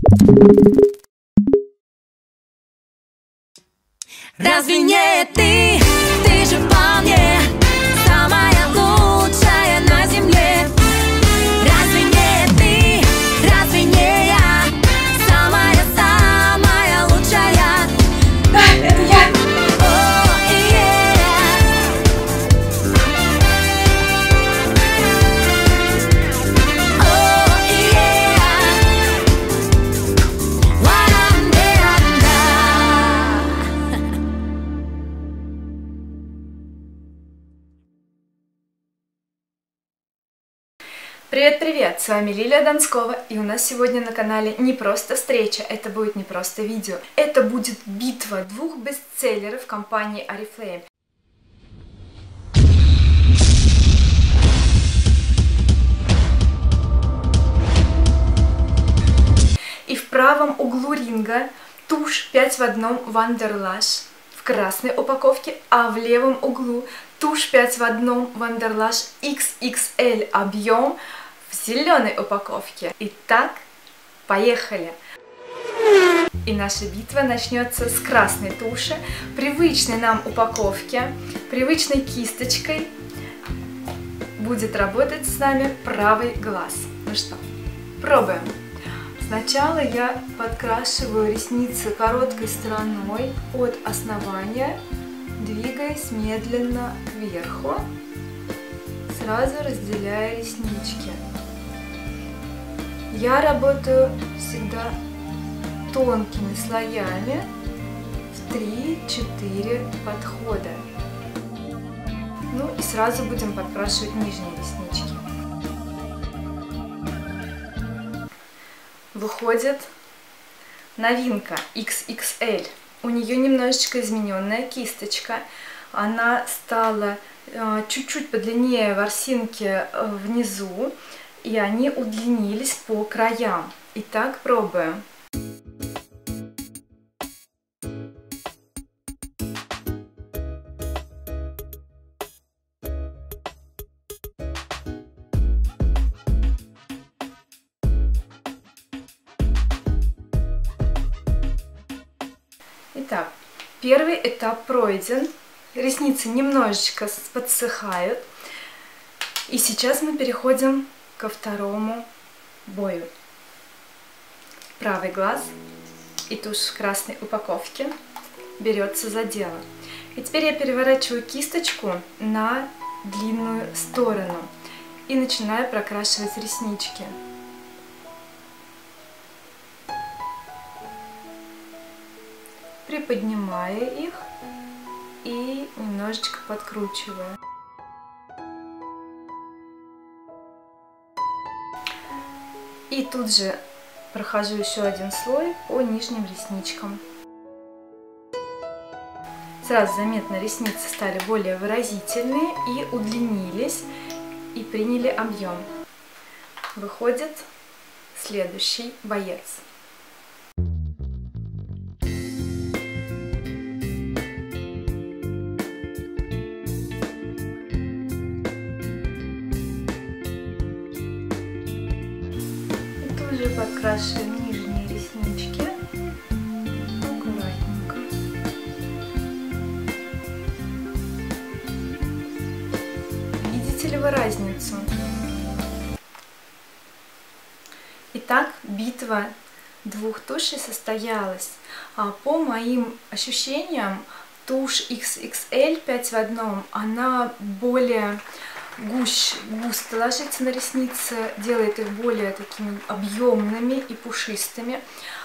Разве не ты? Ты же по мне самая лучшая на земле. Разве не ты? Разве не я самая лучшая? Да, это я! Привет-привет! С вами Лилия Донскова, и у нас сегодня на канале не просто встреча, это будет не просто видео, это будет битва двух бестселлеров компании Oriflame. И в правом углу ринга тушь 5 в 1 Wonderlash в красной упаковке, а в левом углу тушь 5 в 1 Wonderlash XXL объем в зеленой упаковке. Итак, поехали! И наша битва начнется с красной туши, привычной нам упаковке, привычной кисточкой. Будет работать с нами правый глаз. Ну что, пробуем. Сначала я подкрашиваю ресницы короткой стороной от основания, двигаясь медленно кверху, сразу разделяя реснички. Я работаю всегда тонкими слоями в 3-4 подхода. Ну и сразу будем подкрашивать нижние реснички. Выходит новинка XXL. У нее немножечко измененная кисточка. Она стала чуть-чуть подлиннее ворсинки внизу, и они удлинились по краям. Итак, пробуем. Итак, первый этап пройден, ресницы немножечко подсыхают, и сейчас мы переходим ко второму бою. Правый глаз и тушь в красной упаковке берется за дело. И теперь я переворачиваю кисточку на длинную сторону и начинаю прокрашивать реснички. Приподнимая их и немножечко подкручивая. И тут же прохожу еще один слой по нижним ресничкам. Сразу заметно, ресницы стали более выразительные и удлинились, и приняли объем. Выходит следующий боец. Уже подкрашиваем нижние реснички аккуратненько. Видите ли вы разницу? Итак, битва двух тушей состоялась. По моим ощущениям, тушь XXL 5 в 1, она более густо ложится на ресницы, делает их более такими объемными и пушистыми.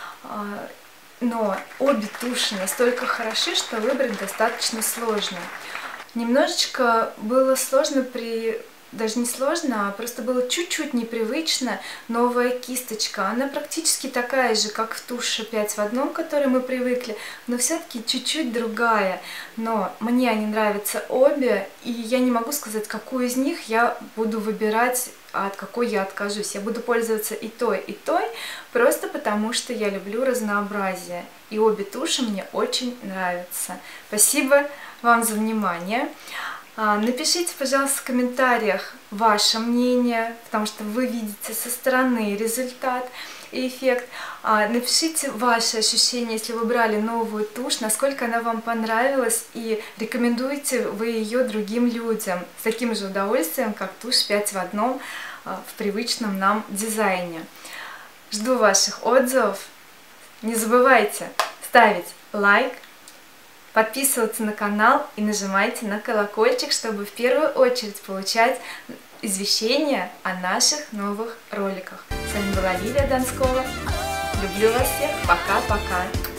Но обе туши настолько хороши, что выбрать достаточно сложно. Немножечко было сложно даже не сложно, а просто было чуть-чуть непривычно. Новая кисточка, она практически такая же, как в туше 5 в 1, к которой мы привыкли, но все-таки чуть-чуть другая. Но мне они нравятся обе, и я не могу сказать, какую из них я буду выбирать, а от какой я откажусь. Я буду пользоваться и той, просто потому что я люблю разнообразие. И обе туши мне очень нравятся. Спасибо вам за внимание. Напишите, пожалуйста, в комментариях ваше мнение, потому что вы видите со стороны результат. эффект. Напишите ваши ощущения, если вы брали новую тушь, насколько она вам понравилась, и рекомендуете вы ее другим людям с таким же удовольствием, как тушь 5 в 1 в привычном нам дизайне. Жду ваших отзывов. Не забывайте ставить лайк, подписываться на канал и нажимайте на колокольчик, чтобы в первую очередь получать извещения о наших новых роликах. С вами была Лилия Донскова. Люблю вас всех. Пока-пока.